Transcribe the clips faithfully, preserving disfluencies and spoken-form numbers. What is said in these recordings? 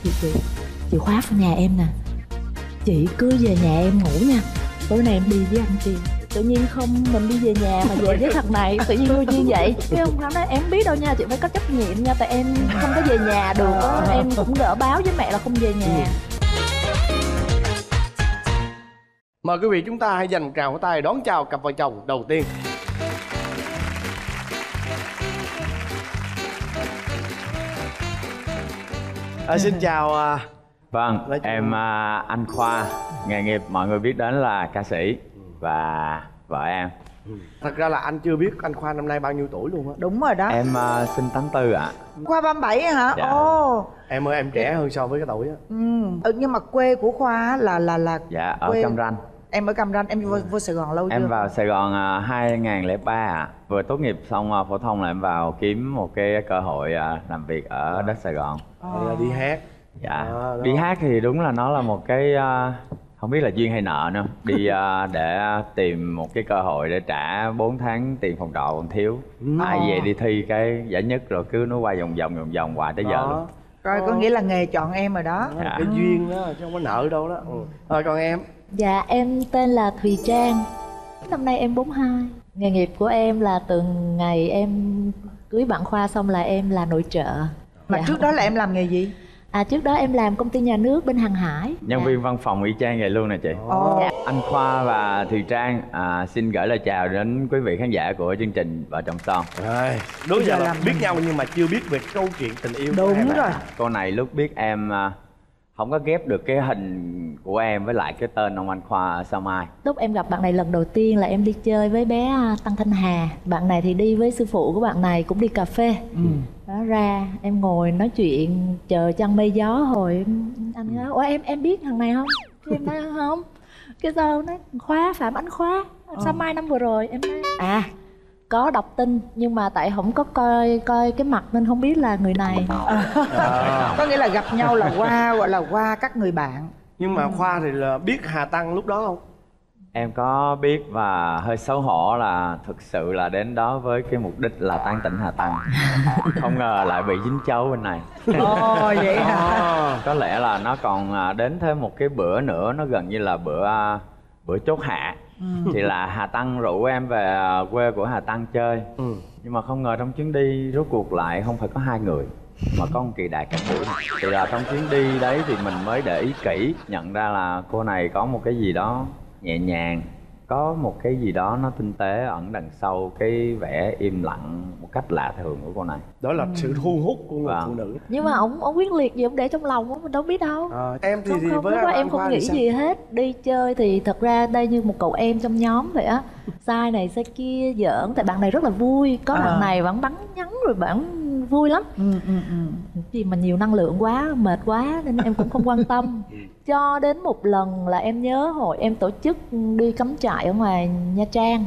Chị chị chị khóa vào nhà em nè, chị cứ về nhà em ngủ nha, tối nay em đi với anh Kiều. Tự nhiên không mình đi về nhà mà về với thằng này tự nhiên vô duyên vậy chứ không phải nói em biết đâu nha, chị phải có trách nhiệm nha, tại em không có về nhà được á, em cũng gỡ báo với mẹ là không về nhà. Mời quý vị chúng ta hãy dành một tràng pháo tay đón chào cặp vợ chồng đầu tiên. À, xin chào. À... Vâng, em à, anh Khoa, nghề nghiệp mọi người biết đến là ca sĩ và vợ em. Thật ra là anh chưa biết anh Khoa năm nay bao nhiêu tuổi luôn á. Đúng rồi đó. Em uh, sinh tám tư ạ. Khoa ba mươi bảy hả? Dạ. Ồ. Em ơi, em trẻ hơn so với cái tuổi á. Ừ. ừ nhưng mà quê của Khoa là là là Dạ ở quê... Cam Ranh. Em ở Cam Ranh, em vô, vô Sài Gòn lâu chưa? Em vào Sài Gòn uh, hai không không ba ạ. Vừa tốt nghiệp xong uh, phổ thông là em vào kiếm một cái cơ hội uh, làm việc ở à. đất Sài Gòn. À. Là đi hát. Dạ. À, đi hát thì đúng là nó là một cái uh, không biết là duyên hay nợ nữa. Đi uh, để tìm một cái cơ hội để trả bốn tháng tiền phòng trọ còn thiếu. No. Ai về đi thi cái giải nhất rồi cứ nó quay vòng vòng vòng vòng hoài tới giờ luôn. Rồi có nghĩa là nghề chọn em rồi đó. Dạ. Cái duyên đó chứ không có nợ đâu đó. Ừ. Rồi còn em? Dạ em tên là Thùy Trang. Năm nay em bốn mươi hai. Nghề nghiệp của em là từ ngày em cưới bạn Khoa xong là em là nội trợ. Mà dạ. trước đó là em làm nghề gì? À trước đó em làm công ty nhà nước bên hàng hải. Nhân dạ. viên văn phòng y chang vậy luôn nè chị. Ồ. Dạ. Anh Khoa và Thùy Trang à, xin gửi lời chào đến quý vị khán giả của chương trình Vợ Chồng Son. Rồi, đúng giờ là biết nhau nhưng mà chưa biết về câu chuyện tình yêu. Đúng rồi. Cô này lúc biết em à, không có ghép được cái hình của em với lại cái tên ông anh Khoa ở Sao Mai. Lúc em gặp bạn này lần đầu tiên là em đi chơi với bé Tăng Thanh Hà. Bạn này thì đi với sư phụ của bạn này cũng đi cà phê. Ừ. Đó ra em ngồi nói chuyện chờ trăng mây gió hồi anh nói ủa em em biết thằng này không? Cái em nói không. Cái sao nói Khoa, Phạm Ánh Khoa Sao Mai năm vừa rồi. Em nói à có đọc tin nhưng mà tại không có coi coi cái mặt nên không biết là người này. À. Có nghĩa là gặp nhau là qua gọi là qua các người bạn. Nhưng mà Khoa thì là biết Hà Tăng lúc đó không? Em có biết và hơi xấu hổ là thực sự là đến đó với cái mục đích là tán tỉnh Hà Tăng. Không ngờ lại bị dính châu bên này. Ồ vậy hả? Có lẽ là nó còn đến thêm một cái bữa nữa, nó gần như là bữa bữa chốt hạ. Ừ. Thì là Hà Tăng rủ em về quê của Hà Tăng chơi. Ừ. Nhưng mà không ngờ trong chuyến đi rốt cuộc lại không phải có hai người mà có một Kỳ Đạt cả buổi. Thì là trong chuyến đi đấy thì mình mới để ý kỹ, nhận ra là cô này có một cái gì đó nhẹ nhàng, có một cái gì đó nó tinh tế ẩn đằng sau cái vẻ im lặng một cách lạ thường của cô này. Đó là ừ. sự thu hút của người vâng. phụ nữ. Nhưng mà ổng ổng quyết liệt gì ổng để trong lòng mình đâu biết đâu. À, em thì, không, thì không, với lúc đó em không nghĩ gì hết. Đi chơi thì thật ra đây như một cậu em trong nhóm vậy á. Sai này sai kia giỡn, tại bạn này rất là vui. Có à. bạn này bạn bắn nhắn rồi bạn vui lắm. Ừ, ừ, ừ. Vì mà nhiều năng lượng quá, mệt quá nên em cũng không quan tâm. Cho đến một lần là em nhớ hồi em tổ chức đi cắm trại ở ngoài Nha Trang.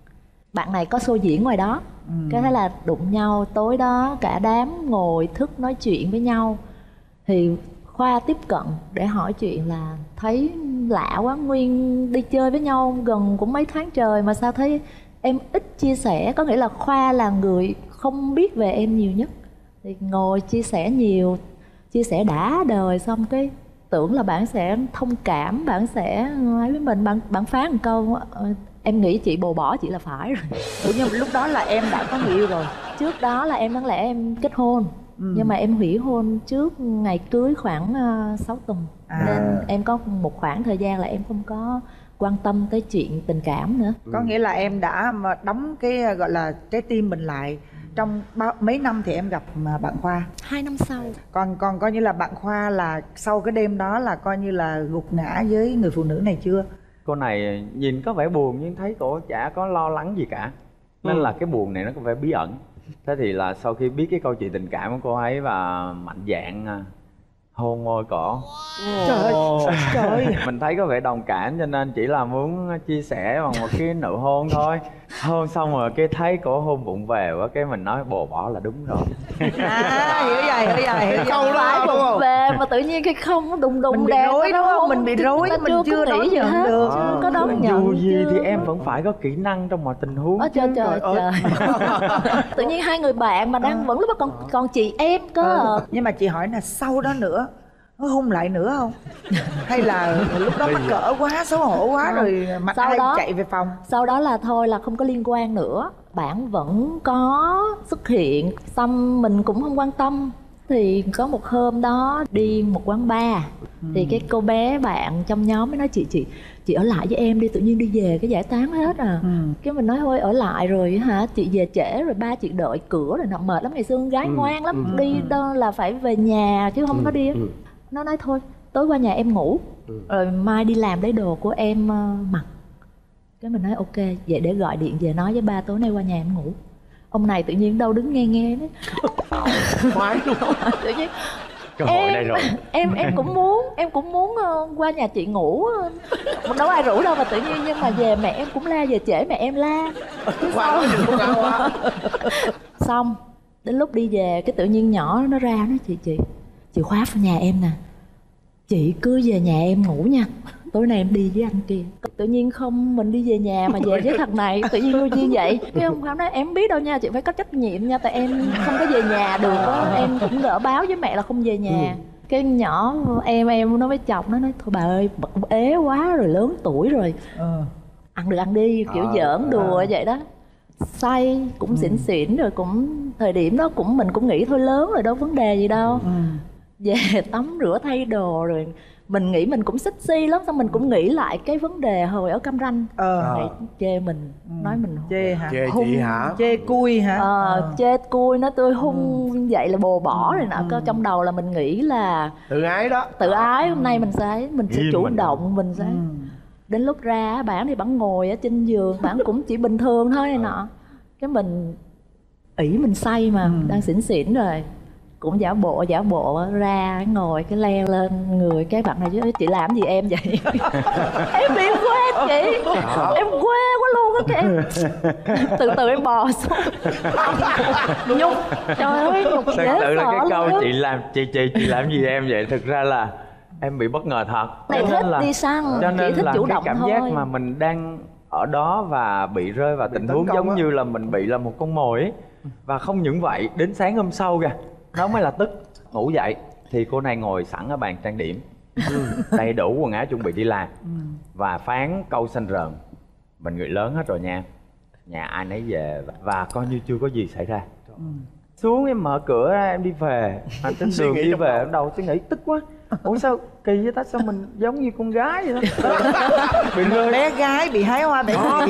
Bạn này có show diễn ngoài đó. Ừ. Cái thế là đụng nhau, tối đó cả đám ngồi thức nói chuyện với nhau. Thì Khoa tiếp cận để hỏi chuyện là thấy lạ quá, Nguyên đi chơi với nhau gần cũng mấy tháng trời mà sao thấy em ít chia sẻ. Có nghĩa là Khoa là người không biết về em nhiều nhất. Thì ngồi chia sẻ nhiều, chia sẻ đã đời xong cái tưởng là bạn sẽ thông cảm, bạn sẽ ấy với mình, bạn bạn phán một câu em nghĩ chị bồ bỏ chị là phải rồi. Ủa nhưng lúc đó là em đã có người yêu rồi? Trước đó là em đáng lẽ em kết hôn. Ừ. Nhưng mà em hủy hôn trước ngày cưới khoảng uh, sáu tuần. À. Nên em có một khoảng thời gian là em không có quan tâm tới chuyện tình cảm nữa. Có nghĩa là em đã mà đóng cái gọi là trái tim mình lại. Trong bao, mấy năm thì em gặp bạn Khoa? Hai năm sau. Còn còn coi như là bạn Khoa là sau cái đêm đó là coi như là gục ngã với người phụ nữ này chưa? Cô này nhìn có vẻ buồn nhưng thấy cổ chả có lo lắng gì cả. Nên ừ. là cái buồn này nó có vẻ bí ẩn. Thế thì là sau khi biết cái câu chuyện tình cảm của cô ấy và mạnh dạn hôn môi cổ. Wow. Trời ơi, trời ơi. Mình thấy có vẻ đồng cảm cho nên chỉ là muốn chia sẻ bằng một cái nụ hôn thôi. Hôn xong rồi cái thấy cổ hôn bụng về quá cái mình nói bồ bỏ là đúng rồi. À hiểu rồi, hiểu rồi, hiểu câu đó đúng không? Về mà tự nhiên cái không nó đùng đùng mình bị rối đúng không? Mình bị rối, mình chưa nghĩ gì hết được. Chưa có đón nhận. Dù gì thì em vẫn phải có kỹ năng trong mọi tình huống. Ơ trời trời trời. Tự nhiên hai người bạn mà đang vẫn lúc đó còn còn chị em cơ. Nhưng mà chị hỏi là sau đó nữa có hung lại nữa không? Hay là lúc đó mắc cỡ quá, xấu hổ quá rồi mặt ai đó, chạy về phòng? Sau đó là thôi là không có liên quan nữa. Bạn vẫn có xuất hiện, xong mình cũng không quan tâm. Thì có một hôm đó đi một quán bar, ừ. thì cái cô bé bạn trong nhóm mới nói chị chị chị ở lại với em đi, tự nhiên đi về cái giải tán hết à. ừ. Cái mình nói thôi ở lại rồi hả, chị về trễ rồi ba chị đợi cửa rồi, nọ mệt lắm, ngày xưa con gái ừ. ngoan lắm, ừ. đi đâu là phải về nhà chứ không ừ. có đi. ừ. Nó nói thôi tối qua nhà em ngủ, ừ. rồi mai đi làm lấy đồ của em uh, mặc. Cái mình nói ok, vậy để gọi điện về nói với ba tối nay qua nhà em ngủ. Ông này tự nhiên đâu đứng nghe nghe đấy. Khoái luôn. Tự nhiên cơ hội em, đây rồi. Em em cũng muốn, em cũng muốn uh, qua nhà chị ngủ. Đâu ai rủ đâu mà tự nhiên, nhưng mà về mẹ em cũng la, về trễ mẹ em la. Khoái quá. Xong đến lúc đi về cái tự nhiên nhỏ nó ra nói chị chị chị khóa vào nhà em nè, chị cứ về nhà em ngủ nha, tối nay em đi với anh kia. Tự nhiên không, mình đi về nhà mà về với thằng này, tự nhiên vô duyên vậy. Cái ông Khám nói em biết đâu nha, chị phải có trách nhiệm nha, tại em không có về nhà được đó, em cũng gỡ báo với mẹ là không về nhà. ừ. Cái nhỏ em em nó mới chọc, nó nói thôi bà ơi, bà cũng ế quá rồi, lớn tuổi rồi, ừ. ăn được ăn đi, kiểu à, giỡn đùa à. vậy đó. Say cũng ừ. xỉn xỉn rồi, cũng thời điểm đó cũng mình cũng nghĩ thôi lớn rồi đâu vấn đề gì đâu. ừ. Về tắm rửa thay đồ rồi mình nghĩ mình cũng sexy lắm, xong mình cũng nghĩ lại cái vấn đề hồi ở Cam Ranh. ờ Mày chê mình, ừ. nói mình chê hả, chê chị hả, chê cui hả. ờ à. chê cui, nó tôi hung ừ. vậy là bồ bỏ rồi nọ. ừ. Trong đầu là mình nghĩ là tự ái đó, tự ái. Hôm nay mình sẽ mình sẽ chủ mình động, mình sẽ ừ. đến lúc ra bản thì bản ngồi ở trên giường, bản cũng chỉ bình thường thôi này nọ. Cái mình ỷ mình say mà, ừ. đang xỉn xỉn rồi, cũng giả bộ giả bộ ra ngồi cái leo lên người cái bạn này chứ chị làm gì em vậy. Em bị quê chị, em quê quá luôn á. Cái em từ từ em bò xuống nhục, trời ơi nhục dễ sợ. Tự là cái câu luôn. chị làm chị chị chị làm gì em vậy, thực ra là em bị bất ngờ thật. Này thích là, đi săn, cho nên chị thích là chủ cái động cảm thôi. giác mà mình đang ở đó và bị rơi vào tình huống giống đó. Như là mình bị là một con mồi ấy. Và không những vậy, đến sáng hôm sau kìa, nó mới là tức. Ngủ dậy thì cô này ngồi sẵn ở bàn trang điểm, đầy đủ quần áo chuẩn bị đi làm, và phán câu xanh rờn: mình người lớn hết rồi nha, nhà ai nấy về, và coi như chưa có gì xảy ra. ừ. Xuống em mở cửa ra em đi về, mà trên đường đi về ở đầu tôi nghĩ tức quá. Ủa sao kỳ vậy ta, sao mình giống như con gái vậy đó. Bị rơi bé gái bị hái hoa bị đó,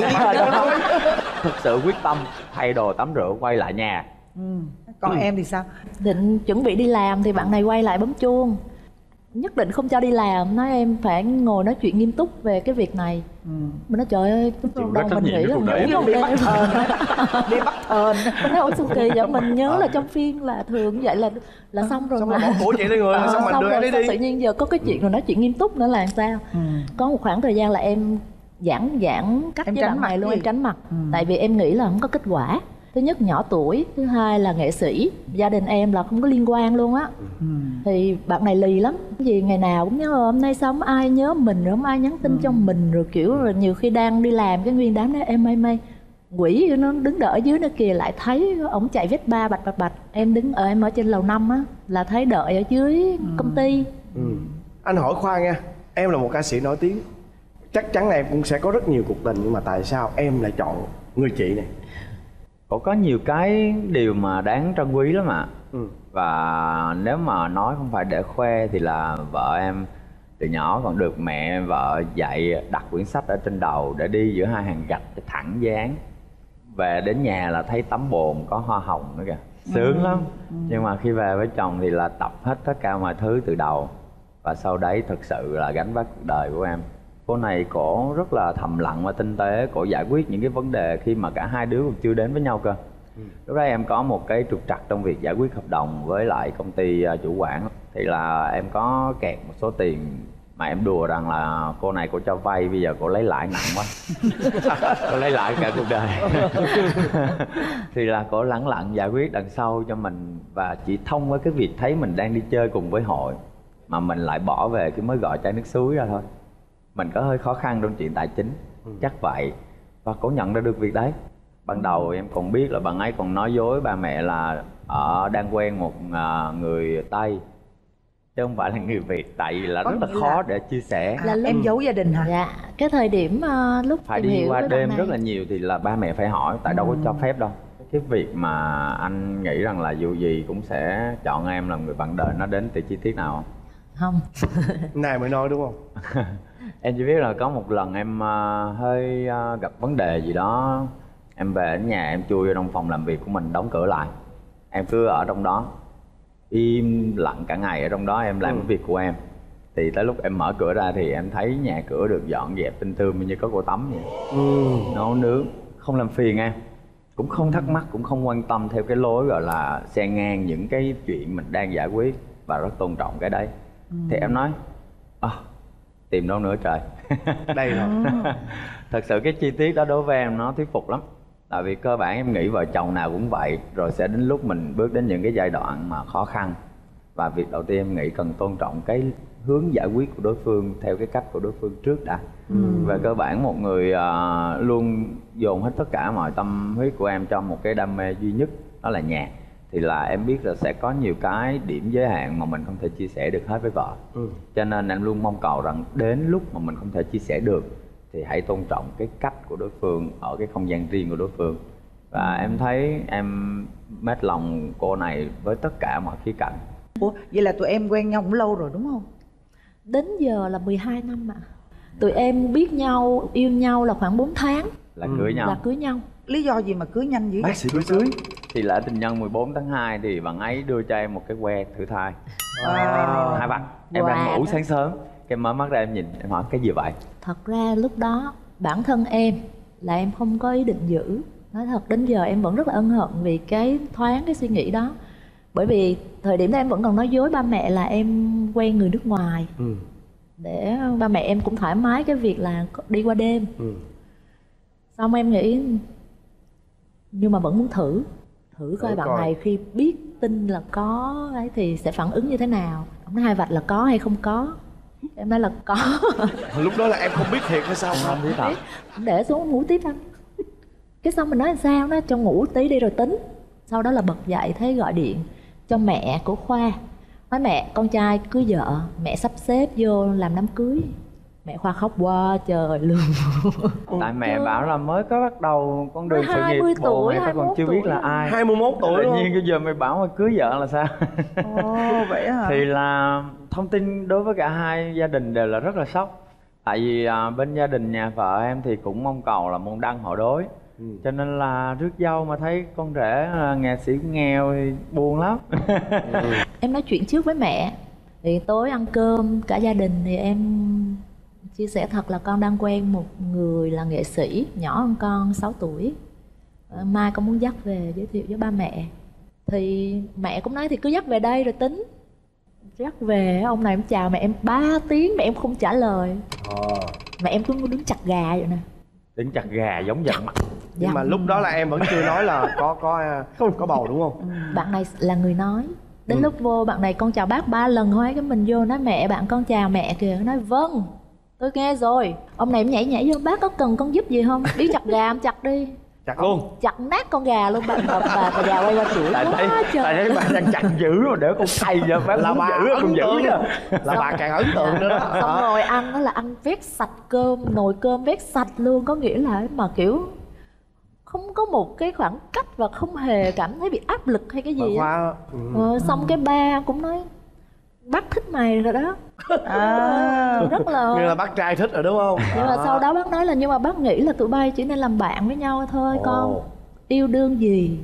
thực sự quyết tâm thay đồ tắm rửa quay lại nhà. ừ. Còn ừ. em thì sao? Định chuẩn bị đi làm thì bạn này quay lại bấm chuông, nhất định không cho đi làm, nói em phải ngồi nói chuyện nghiêm túc về cái việc này. ừ. Mình nói trời ơi, đâu mình nghĩ là ngủ không đi bắt hờn. Đi bắt hờn. Mình nói ủa sao kỳ vậy, mình nhớ là trong phim là thường vậy là là xong rồi. Xong mà bỏ của chị đi người à, xong mình đưa em đi đi. Tự nhiên giờ có cái chuyện rồi nói chuyện nghiêm túc nữa là sao? ừ. Có một khoảng thời gian là em giãn giãn cách em với bạn này luôn, gì? em tránh mặt. ừ. Tại vì em nghĩ là không có kết quả. Thứ nhất nhỏ tuổi, thứ hai là nghệ sĩ, gia đình em là không có liên quan luôn á. ừ. Thì bạn này lì lắm, cái gì ngày nào cũng nhớ hôm nay sao không ai nhớ mình, rồi không ai nhắn tin ừ. cho mình, rồi kiểu rồi nhiều khi đang đi làm cái nguyên đám đó em mây mây quỷ nó đứng đợi ở dưới nó kìa, lại thấy ổng chạy Vespa bạch bạch bạch, em đứng ở em ở trên lầu năm á, là thấy đợi ở dưới ừ. công ty. ừ. Anh hỏi khoan nha, em là một ca sĩ nổi tiếng, chắc chắn là em cũng sẽ có rất nhiều cuộc tình, nhưng mà tại sao em lại chọn người chị này? Có có nhiều cái điều mà đáng trân quý lắm ạ. ừ. Và nếu mà nói không phải để khoe thì là vợ em từ nhỏ còn được mẹ vợ dạy đặt quyển sách ở trên đầu để đi giữa hai hàng gạch cho thẳng dáng. Về đến nhà là thấy tấm bồn có hoa hồng nữa kìa, sướng ừ. lắm. ừ. Nhưng mà khi về với chồng thì là tập hết tất cả mọi thứ từ đầu. Và sau đấy thực sự là gánh vác cuộc đời của em. Cô này cổ rất là thầm lặng và tinh tế, cổ giải quyết những cái vấn đề khi mà cả hai đứa còn chưa đến với nhau cơ. ừ. Lúc đó em có một cái trục trặc trong việc giải quyết hợp đồng với lại công ty chủ quản. Thì là em có kẹt một số tiền mà em đùa rằng là cô này cô cho vay, bây giờ cô lấy lại nặng quá. Cô lấy lại cả cuộc đời. Thì là cô lẳng lặng giải quyết đằng sau cho mình. Và chỉ thông qua cái việc thấy mình đang đi chơi cùng với hội mà mình lại bỏ về cái mới gọi chai nước suối ra thôi. Mình có hơi khó khăn trong chuyện tài chính, ừ. chắc vậy. Và cô nhận ra được việc đấy. Ban đầu em còn biết là bạn ấy còn nói dối ba mẹ là ở đang quen một người Tây. chứ không phải là người Việt, tại vì là Có rất là nghĩa khó là- để chia sẻ. À, Là lúc- em giấu gia đình hả? Dạ, cái thời điểm uh, lúc Phải tìm đi hiểu qua với bạn đêm này. rất là nhiều thì là ba mẹ phải hỏi, tại đâu có cho phép đâu. Cái việc mà anh nghĩ rằng là dù gì cũng sẽ chọn em làm người bạn đời, nó đến từ chi tiết nào không? Không. Này mới nói đúng không? Em chỉ biết là có một lần em uh, hơi uh, gặp vấn đề gì đó, em về đến nhà em chui vô trong phòng làm việc của mình, đóng cửa lại, em cứ ở trong đó im lặng cả ngày ở trong đó, em làm Ừ. cái việc của em. Thì tới lúc em mở cửa ra thì em thấy nhà cửa được dọn dẹp tinh tươm như có cô tắm vậy. Ừ. Nấu nướng không làm phiền em, cũng không thắc mắc, cũng không quan tâm theo cái lối gọi là xen ngang những cái chuyện mình đang giải quyết, và rất tôn trọng cái đấy. Ừ. Thì em nói à, tìm đâu nữa trời. Đây rồi. Thật sự cái chi tiết đó đối với em nó thuyết phục lắm. Tại vì cơ bản em nghĩ vợ chồng nào cũng vậy, rồi sẽ đến lúc mình bước đến những cái giai đoạn mà khó khăn, và việc đầu tiên em nghĩ cần tôn trọng cái hướng giải quyết của đối phương theo cái cách của đối phương trước đã. Ừ. Về cơ bản một người uh, luôn dồn hết tất cả mọi tâm huyết của em cho một cái đam mê duy nhất, đó là nhạc, thì là em biết là sẽ có nhiều cái điểm giới hạn mà mình không thể chia sẻ được hết với vợ. Ừ. Cho nên em luôn mong cầu rằng đến lúc mà mình không thể chia sẻ được thì hãy tôn trọng cái cách của đối phương ở cái không gian riêng của đối phương. Và em thấy em mết lòng cô này với tất cả mọi khía cạnh. Ủa, vậy là tụi em quen nhau cũng lâu rồi đúng không? Đến giờ là mười hai năm ạ. Tụi em biết nhau, yêu nhau là khoảng bốn tháng Là cưới nhau. là cưới nhau. Lý do gì mà cưới nhanh dữ vậy? Bác sĩ cưới cưới. Thì lễ tình nhân mười bốn tháng hai thì bạn ấy đưa cho em một cái que thử thai. Wow. Hai vạch. Em đang Wow. ngủ sáng sớm, cái mở mắt ra em nhìn, em hỏi cái gì vậy? Thật ra lúc đó bản thân em là em không có ý định giữ. Nói thật đến giờ em vẫn rất là ân hận vì cái thoáng cái suy nghĩ đó. Bởi vì thời điểm đó em vẫn còn nói dối ba mẹ là em quen người nước ngoài. Ừ. Để ba mẹ em cũng thoải mái cái việc là đi qua đêm. Ừ. Xong em nghĩ nhưng mà vẫn muốn thử thử coi Thử bạn coi. này khi biết tin là có ấy thì sẽ phản ứng như thế nào. Ông nói hai vạch là có hay không có. Em nói là có. Lúc đó là em không biết thiệt hay sao? Không biết thật. Để xuống ngủ tiếp anh. Cái xong mình nói là sao, nó cho ngủ tí đi rồi tính. Sau đó là bật dậy thấy gọi điện cho mẹ của Khoa, nói mẹ con trai cưới vợ, mẹ sắp xếp vô làm đám cưới. Mẹ Khoa khóc quá trời luôn. Tại mẹ bảo là mới có bắt đầu con đường sự hai mươi nghiệp, bồ tuổi, mày tao hai mươi còn mốt chưa biết tuổi là à. ai. hai mươi mốt tuổi Tự luôn. nhiên cái giờ mày bảo mày cưới vợ là sao? Ồ, vậy hả? Thì là thông tin đối với cả hai gia đình đều là rất là sốc. Tại vì à, bên gia đình nhà vợ em thì cũng mong cầu là môn đăng hộ đối. Ừ. Cho nên là rước dâu mà thấy con rể là nghệ sĩ nghèo thì buồn lắm. Ừ. Em nói chuyện trước với mẹ. Thì tối ăn cơm cả gia đình thì em chia sẻ thật là con đang quen một người là nghệ sĩ, nhỏ hơn con sáu tuổi. Mai con muốn dắt về giới thiệu với ba mẹ. Thì mẹ cũng nói thì cứ dắt về đây rồi tính. Dắt về ông này em chào mẹ em ba tiếng mẹ em không trả lời. Ờ. Mẹ em cứ đứng chặt gà vậy nè. Đứng chặt gà giống giận mặt. Nhưng mà lúc đó là em vẫn chưa nói là có có không có bầu đúng không? Bạn này là người nói. Đến Ừ. lúc vô bạn này con chào bác ba lần thôi, cái mình vô nói mẹ bạn con chào mẹ kìa. Nói vâng tôi nghe rồi. Ông này em nhảy nhảy vô, bác có cần con giúp gì không? Đi chặt gà em chặt đi. Chặt luôn. Chặt nát con gà luôn. Bà, bà, bà, bà già quay qua chửi Tại thấy, quá trời. tại thấy bà đang chặt dữ mà để con thay cho bác Là muốn bà giữ ấn con giữ tượng. đó. Là bà càng ấn tượng nữa đó. Xong rồi ăn đó là ăn vét sạch cơm, nồi cơm vét sạch luôn. Có nghĩa là mà kiểu không có một cái khoảng cách và không hề cảm thấy bị áp lực hay cái gì á. Khoa. Ừ. Ờ, xong cái ba cũng nói bác thích mày rồi đó. À. Rất là. Như là bác trai thích rồi đúng không? Nhưng mà Đó. sau đó bác nói là nhưng mà bác nghĩ là tụi bay chỉ nên làm bạn với nhau thôi. Ồ. Con yêu đương gì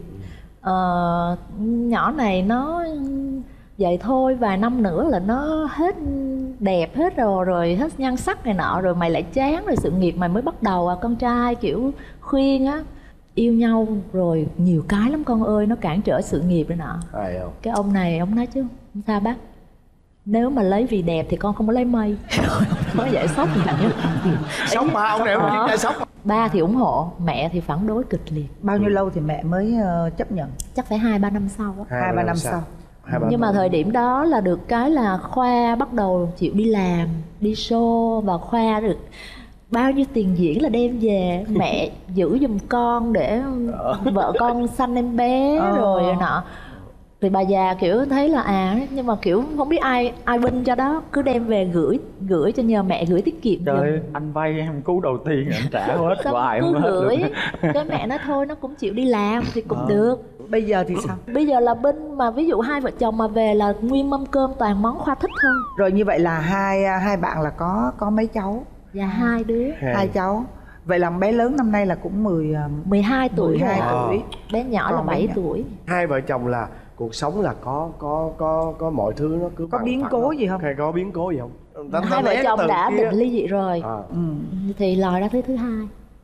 ờ, nhỏ này nó vậy thôi, vài năm nữa là nó hết đẹp hết rồi, rồi hết nhan sắc này nọ, rồi mày lại chán, rồi sự nghiệp mày mới bắt đầu à. Con trai kiểu khuyên á, yêu nhau rồi nhiều cái lắm con ơi, nó cản trở sự nghiệp này nọ. Phải không? Cái ông này ông nói chứ không sao bác, nếu mà lấy vì đẹp thì con không có lấy mây. Nói vậy sốc vậy. Sốc mà ông này ông chuyên gia sốc. Ba thì ủng hộ, mẹ thì phản đối kịch liệt. Bao nhiêu lâu thì mẹ mới uh, chấp nhận? Chắc phải hai ba năm sau á. Hai ba năm sau. Hai, ba Nhưng mà năm. thời điểm đó là được cái là Khoa bắt đầu chịu đi làm, đi show, và Khoa được bao nhiêu tiền diễn là đem về. Mẹ giữ giùm con để vợ con sanh em bé Ờ. rồi nọ. Thì bà già kiểu thấy là à, nhưng mà kiểu không biết ai ai binh cho đó, cứ đem về gửi gửi cho nhờ mẹ gửi tiết kiệm. Trời giùm. anh vay em cú đầu tiên anh trả hết Xong hoài cứ không hết gửi, được. cái mẹ nói thôi nó cũng chịu đi làm thì cũng À. được. Bây giờ thì sao? Bây giờ là binh mà ví dụ hai vợ chồng mà về là nguyên mâm cơm toàn món Khoa thích thôi. Rồi như vậy là hai hai bạn là có có mấy cháu? Và hai đứa. Hai. Hai cháu. Vậy là bé lớn năm nay là cũng mười mười hai tuổi mười hai rồi. tuổi. Bé nhỏ là Còn bé bảy nhỏ. tuổi. Hai vợ chồng là cuộc sống là có có có có mọi thứ nó cứ Có bằng biến phẳng cố gì không? Hay có biến cố gì không? Ta- ta Hai vợ né cái chồng từ đã kia. định ly dị rồi. À. Ừ. Thì lòi ra thứ thứ hai.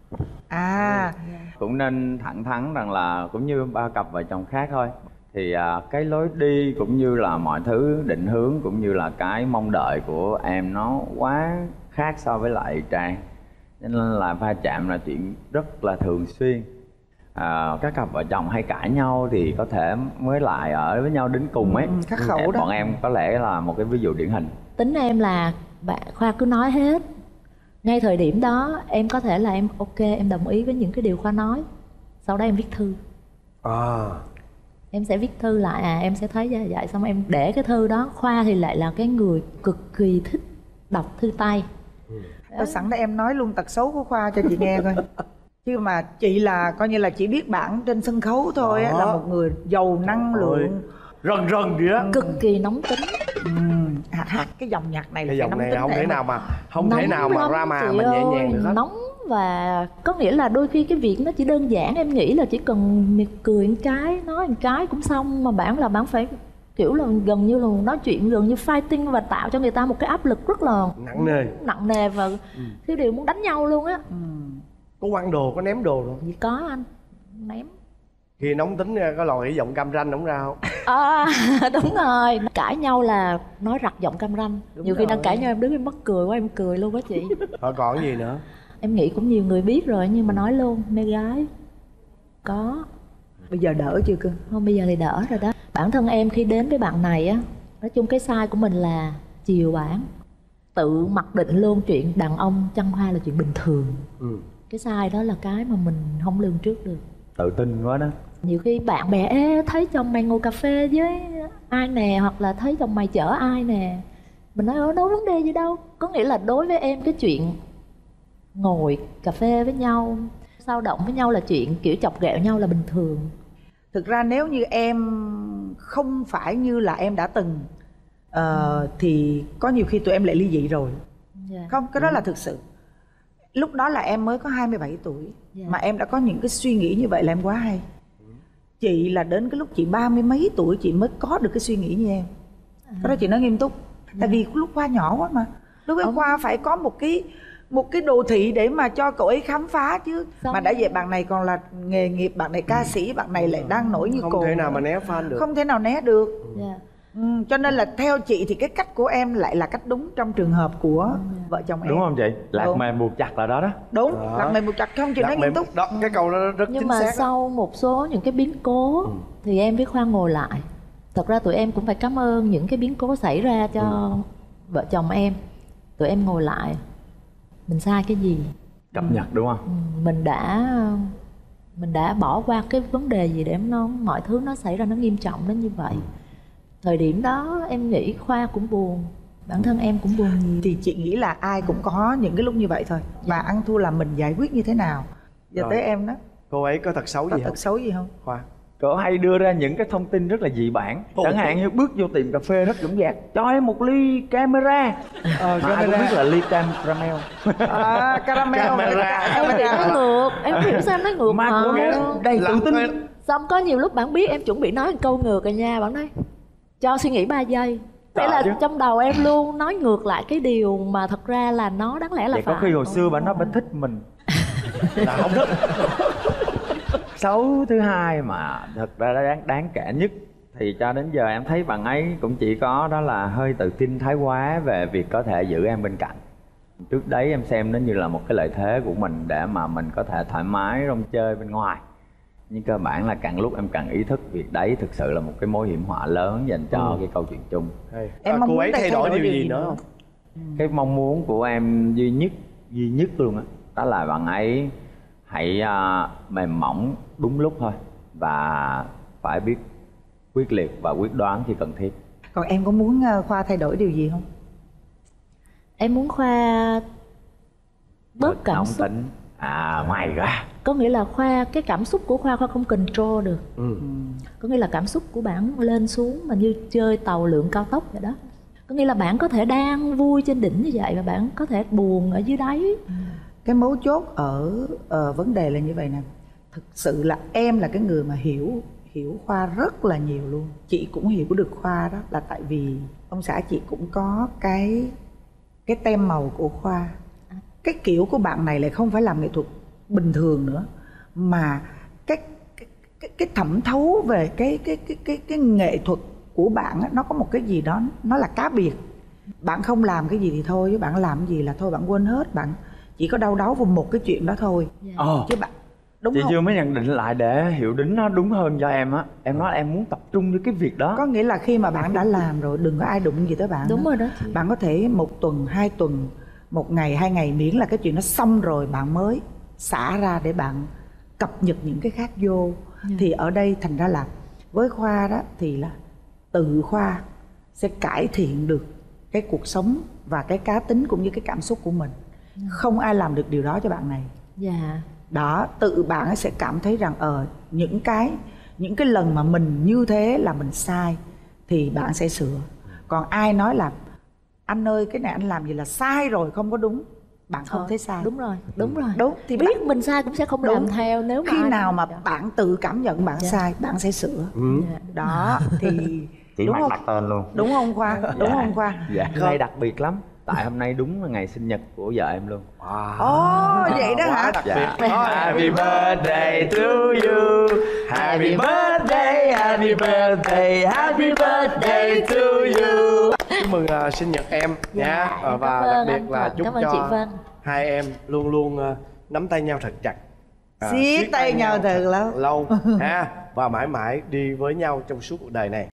À, Cũng nên thẳng thắn rằng là cũng như ba cặp vợ chồng khác thôi, thì à, cái lối đi cũng như là mọi thứ định hướng cũng như là cái mong đợi của em nó quá khác so với lại Trang, cho nên là va chạm là chuyện rất là thường xuyên. À, các cặp vợ chồng hay cãi nhau thì có thể mới lại ở với nhau đến cùng ấy. Ừ, khắc khẩu Em- đó. Bọn em có lẽ là một cái ví dụ điển hình. Tính em là bạn Khoa cứ nói hết. Ngay thời điểm đó em có thể là em ok, em đồng ý với những cái điều Khoa nói. Sau đó em viết thư. À. Em sẽ viết thư lại, à em sẽ thấy như vậy, xong em để cái thư đó. Khoa thì lại là cái người cực kỳ thích đọc thư tay. Thôi sẵn đây em nói luôn tật xấu của Khoa cho chị nghe coi. Chứ mà chị là coi như là chỉ biết bản trên sân khấu thôi á, Đó. là một người giàu năng Ôi, lượng. rần rần gì đó. Cực kỳ nóng tính. Ừ. Hát, hát cái dòng nhạc này là Cái phải dòng nóng này tính không để thể mà- nào mà không thể Nóng nào mà lắm ra mà chị mà nhẹ ơi, nhàng được hết. nóng. Và có nghĩa là đôi khi cái việc nó chỉ đơn giản, em nghĩ là chỉ cần miệt cười một cái, nói một cái cũng xong. Mà bản là bản phải kiểu là gần như là nói chuyện gần như fighting và tạo cho người ta một cái áp lực rất là Nặng nề. nặng nề và thiếu điều muốn đánh nhau luôn á. Ừ. Có quăng đồ, có ném đồ rồi. Gì có anh ném. Khi nóng tính có lòi giọng cam ranh không ra không? À, đúng rồi, cãi nhau là nói rặt giọng cam ranh. Đúng Nhiều khi đang rồi. cãi nhau em đứng em mắc cười quá, em cười luôn á chị. Thôi còn gì nữa? Em nghĩ cũng nhiều người biết rồi nhưng mà nói luôn, mê gái có. Bây giờ đỡ chưa cưng? Không, bây giờ thì đỡ rồi đó. Bản thân em khi đến với bạn này á, nói chung cái sai của mình là chiều bản. Tự mặc định luôn chuyện đàn ông chăn hoa là chuyện bình thường. Ừ. Cái sai đó là cái mà mình không lường trước được. Tự tin quá đó. Nhiều khi bạn bè Ê, thấy chồng mày ngồi cà phê với ai nè, hoặc là thấy chồng mày chở ai nè, mình nói ơ đâu vấn đề gì đâu. Có nghĩa là đối với em cái chuyện ngồi cà phê với nhau, sao động với nhau là chuyện kiểu chọc ghẹo nhau là bình thường. Thực ra nếu như em không phải như là em đã từng ờ, thì có nhiều khi tụi em lại ly dị rồi. Yeah. Không, cái đó là thực sự. Lúc đó là em mới có hai mươi bảy tuổi. Dạ. Mà em đã có những cái suy nghĩ như vậy là em quá hay. Chị là đến cái lúc chị ba mươi mấy tuổi chị mới có được cái suy nghĩ như em. Cái đó chị nói nghiêm túc. Tại vì lúc Khoa nhỏ quá mà. Lúc ấy Ông- Khoa phải có một cái một cái đồ thị để mà cho cậu ấy khám phá chứ. Xong Mà đã rồi. vậy bạn này còn là nghề nghiệp, bạn này ca sĩ, bạn này lại đang nổi như Không cồn. thể nào mà né fan được. Không thể nào né được. Yeah. Ừ, cho nên là theo chị thì cái cách của em lại là cách đúng trong trường hợp của vợ chồng em. Đúng không chị? Lạc Đúng. mềm buộc chặt là đó đó. Đúng, Đó. lạc mềm một chặt không chị Đặt nói mềm- nghiêm túc. Đó, cái câu đó rất Nhưng chính mà xác đó. sau một số những cái biến cố thì em với Khoa ngồi lại. Thật ra tụi em cũng phải cảm ơn những cái biến cố xảy ra cho vợ chồng em. Tụi em ngồi lại, mình sai cái gì, Cập nhật đúng không? Ừ, mình đã mình đã bỏ qua cái vấn đề gì để nó mọi thứ nó xảy ra nó nghiêm trọng đến như vậy. Thời điểm đó em nghĩ Khoa cũng buồn, bản thân em cũng buồn nhiều. Thì chị nghĩ là ai cũng có những cái lúc như vậy thôi. Và ăn thua là mình giải quyết như thế nào. Giờ Rồi. tới em đó, Cô ấy có tật xấu có gì không? tật xấu gì không? Khoa. Cậu hay đưa ra những cái thông tin rất là dị bản. Ồ. Chẳng hạn như bước vô tiệm cà phê rất dõng dạc, cho em một ly camera. Ờ, Mà ai cũng biết là ly cam caramel. À, caramel. Camera. Em bị nói ngược, em hiểu sao em nói ngược Mà cô hả? nghe đầy tự tin. Xong có nhiều lúc bạn biết em chuẩn bị nói một câu ngược rồi nha, bạn nói cho suy nghĩ ba giây. Thế Sợ là chứ. trong đầu em luôn nói ngược lại cái điều mà thật ra là nó đáng lẽ là Vậy phải. có khi hồi xưa bà nói bà thích mình. Là không thích. Xấu thứ hai mà thật ra đáng, đáng kể nhất thì cho đến giờ em thấy bạn ấy cũng chỉ có đó là hơi tự tin thái quá về việc có thể giữ em bên cạnh. Trước đấy em xem nó như là một cái lợi thế của mình để mà mình có thể thoải mái rong chơi bên ngoài. Nhưng cơ bản là càng lúc em càng ý thức việc đấy thực sự là một cái mối hiểm họa lớn dành cho Ừ. cái câu chuyện chung. Hay. Em À, mong cô muốn ấy thay thay đổi đổi điều điều gì gì nữa nữa? không? Cái mong muốn của em duy nhất, duy nhất luôn á, đó, đó là bạn ấy hãy uh, mềm mỏng đúng lúc thôi. Và phải biết quyết liệt và quyết đoán khi cần thiết. Còn em có muốn Khoa thay đổi điều gì không? Em muốn Khoa bớt cảm Nóng xúc. tính. À, ngoài ra Có nghĩa là Khoa, cái cảm xúc của Khoa Khoa không control được. Ừ. Có nghĩa là cảm xúc của bạn lên xuống mà như chơi tàu lượn cao tốc vậy đó. Có nghĩa là bạn có thể đang vui trên đỉnh như vậy và bạn có thể buồn ở dưới đáy. Cái mấu chốt ở uh, vấn đề là như vậy nè. Thực sự là em là cái người mà hiểu hiểu Khoa rất là nhiều luôn. Chị cũng hiểu được Khoa đó là tại vì ông xã chị cũng có cái cái tem màu của Khoa. Cái kiểu của bạn này lại không phải làm nghệ thuật bình thường nữa, mà cái cái cái, cái thẩm thấu về cái cái cái cái cái nghệ thuật của bạn á, nó có một cái gì đó nó là cá biệt. Bạn không làm cái gì thì thôi, chứ bạn làm cái gì là thôi bạn quên hết, bạn chỉ có đau đáu vào một cái chuyện đó thôi. Yeah. Ồ, Chứ bạn đúng chị không? chưa mới nhận định lại để hiểu đính nó đúng hơn cho em á. Em nói em muốn tập trung với cái việc đó. Có nghĩa là khi mà bạn đã làm rồi đừng có ai đụng gì tới bạn. Đúng đó. rồi đó chị. Bạn có thể một tuần, hai tuần, một ngày, hai ngày, miễn là cái chuyện nó xong rồi bạn mới xả ra để bạn cập nhật những cái khác vô. Yeah. Thì ở đây thành ra là với Khoa đó thì là tự Khoa sẽ cải thiện được cái cuộc sống và cái cá tính cũng như cái cảm xúc của mình. Yeah. Không ai làm được điều đó cho bạn này. Dạ. Đó, tự bạn ấy sẽ cảm thấy rằng ờ những cái những cái lần mà mình như thế là mình sai thì bạn sẽ sửa. Còn ai nói là anh ơi cái này anh làm gì là sai rồi, không có đúng, bạn không Ờ, thấy sai. Đúng rồi, đúng rồi. Đúng, thì biết bạn- mình sai cũng sẽ không Đúng. làm theo nếu mà Khi ai nào nói mà vậy. bạn tự cảm nhận bạn Dạ. sai, bạn sẽ sửa. Ừ. Dạ. Đó thì Chỉ đúng mặt không? đặt tên luôn. Đúng không Khoa? Đúng không Khoa? Dạ, hôm nay đặc biệt lắm. Tại hôm nay đúng là ngày sinh nhật của vợ em luôn. Wow. Ồ, vậy đó Quá hả? đặc Dạ. biệt. Thôi, Happy birthday to you. Happy birthday, happy birthday, happy birthday to you. chúc mừng uh, sinh nhật em Dạ, nha. em Ờ, và cảm ơn đặc anh biệt là Thuận. chúc Cảm ơn cho chị Vân. hai em luôn luôn uh, nắm tay nhau thật chặt. À, Siết tay nhau thật lâu. lâu ha, và mãi mãi đi với nhau trong suốt cuộc đời này.